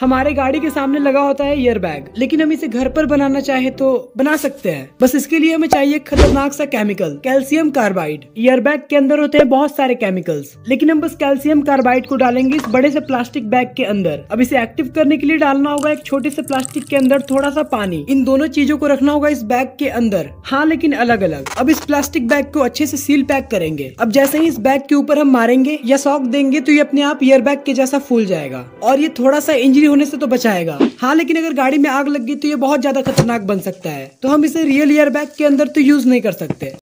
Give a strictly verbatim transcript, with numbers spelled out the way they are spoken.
हमारे गाड़ी के सामने लगा होता है ईयर बैग, लेकिन हम इसे घर पर बनाना चाहे तो बना सकते हैं। बस इसके लिए हमें चाहिए खतरनाक सा chemical, calcium carbide. Air bag के अंदर होते हैं बहुत सारे केमिकल्स, लेकिन हम बस कैल्शियम कार्बाइड को डालेंगे इस बड़े से प्लास्टिक बैग के अंदर। अब इसे एक्टिव करने के लिए डालना होगा एक छोटे से प्लास्टिक के अंदर थोड़ा सा पानी। इन दोनों चीजों को रखना होगा इस बैग के अंदर, हाँ लेकिन अलग अलग। अब इस प्लास्टिक बैग को अच्छे से सील पैक करेंगे। अब जैसे ही इस बैग के ऊपर हम मारेंगे या सॉक देंगे तो ये अपने आप ईयर बैग के जैसा फूल जाएगा और ये थोड़ा सा इंजरी होने से तो बचाएगा। हाँ लेकिन अगर गाड़ी में आग लग गई तो ये बहुत ज्यादा खतरनाक बन सकता है, तो हम इसे रियल ईयर बैग के अंदर तो यूज नहीं कर सकते।